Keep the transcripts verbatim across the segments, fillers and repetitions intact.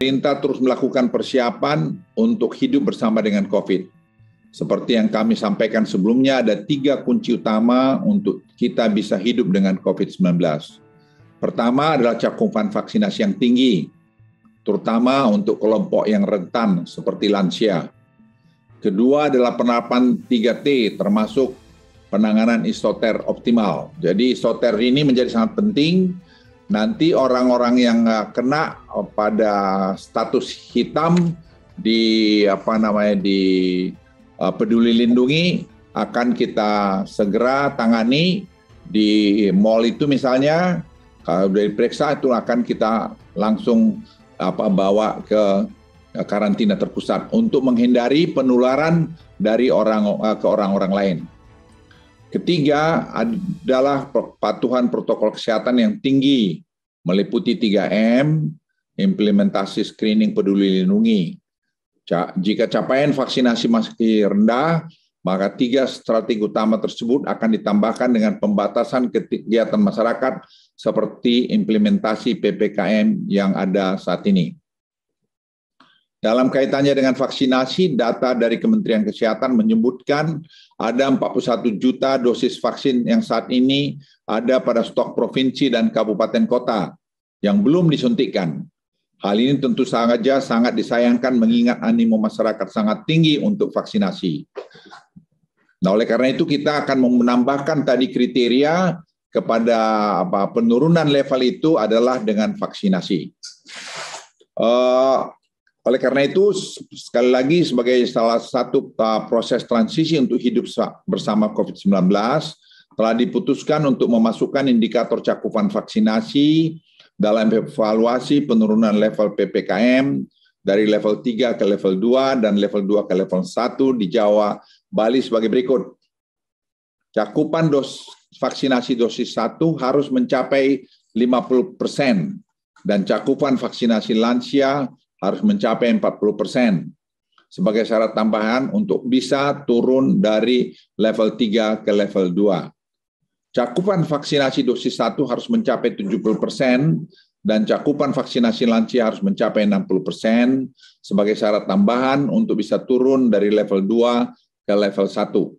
Pemerintah terus melakukan persiapan untuk hidup bersama dengan COVID. Seperti yang kami sampaikan sebelumnya, ada tiga kunci utama untuk kita bisa hidup dengan COVID sembilan belas. Pertama adalah cakupan vaksinasi yang tinggi, terutama untuk kelompok yang rentan seperti lansia. Kedua adalah penerapan tiga T, termasuk penanganan isoter optimal. Jadi isoter ini menjadi sangat penting. Nanti orang-orang yang kena pada status hitam di apa namanya di uh, Peduli Lindungi akan kita segera tangani di mall itu misalnya. Kalau sudah diperiksa itu akan kita langsung apa bawa ke karantina terpusat untuk menghindari penularan dari orang ke orang-orang lain. Ketiga adalah kepatuhan protokol kesehatan yang tinggi, meliputi tiga M, implementasi screening Peduli Lindungi. Jika capaian vaksinasi masih rendah, maka tiga strategi utama tersebut akan ditambahkan dengan pembatasan kegiatan masyarakat seperti implementasi P P K M yang ada saat ini. Dalam kaitannya dengan vaksinasi, data dari Kementerian Kesehatan menyebutkan ada empat puluh satu juta dosis vaksin yang saat ini ada pada stok provinsi dan kabupaten kota yang belum disuntikkan. Hal ini tentu saja sangat disayangkan mengingat animo masyarakat sangat tinggi untuk vaksinasi. Nah, oleh karena itu kita akan menambahkan tadi kriteria kepada apa, penurunan level itu adalah dengan vaksinasi. Uh, Oleh karena itu, sekali lagi sebagai salah satu uh, proses transisi untuk hidup bersama COVID sembilan belas, telah diputuskan untuk memasukkan indikator cakupan vaksinasi dalam evaluasi penurunan level P P K M dari level tiga ke level dua dan level dua ke level satu di Jawa, Bali sebagai berikut. Cakupan dos, vaksinasi dosis satu harus mencapai lima puluh persen dan cakupan vaksinasi lansia harus mencapai empat puluh persen sebagai syarat tambahan untuk bisa turun dari level tiga ke level dua. Cakupan vaksinasi dosis satu harus mencapai tujuh puluh persen dan cakupan vaksinasi lansia harus mencapai enam puluh persen sebagai syarat tambahan untuk bisa turun dari level dua ke level satu.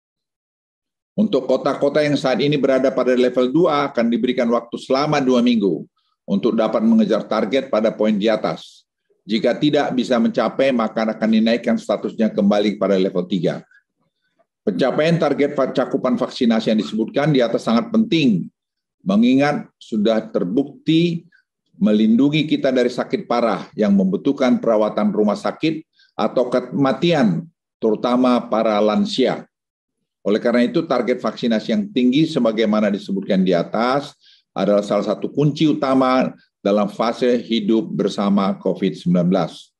Untuk kota-kota yang saat ini berada pada level dua akan diberikan waktu selama dua minggu untuk dapat mengejar target pada poin di atas. Jika tidak bisa mencapai, maka akan dinaikkan statusnya kembali pada level tiga. Pencapaian target cakupan vaksinasi yang disebutkan di atas sangat penting, mengingat sudah terbukti melindungi kita dari sakit parah yang membutuhkan perawatan rumah sakit atau kematian, terutama para lansia. Oleh karena itu, target vaksinasi yang tinggi sebagaimana disebutkan di atas adalah salah satu kunci utama dalam fase hidup bersama COVID sembilan belas.